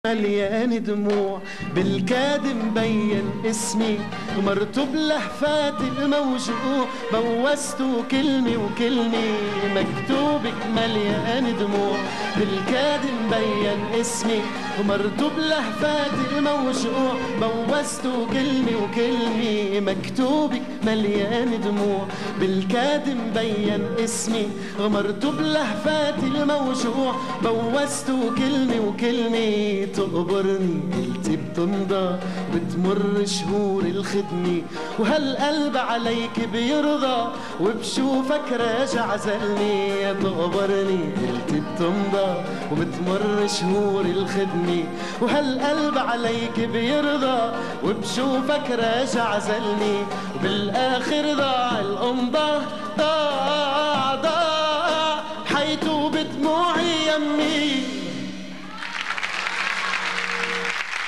مليان دموع بالكاد مبين اسمي ومرتب لهفات الموجوع بوزته كلمة وكلمة مكتوبك مليان دموع بالكاد مبين اسمي ومرتب لهفات الموجوع بوزته كلمة وكلمة مكتوبك مليان دموع بالكاد مبين اسمي ومرتب لهفات الموجوع بوزته كلمة وكلمة تقبرني قلتي بتمضى بتمر شهور الخدمة وهالقلب عليك بيرضى وبشوفك راجع زلني تقبرني قلتي بتمضى وبتمر شهور الخدمة وهالقلب عليك بيرضى وبشوفك راجع زلني وبالآخر ضاع القمضة ضاع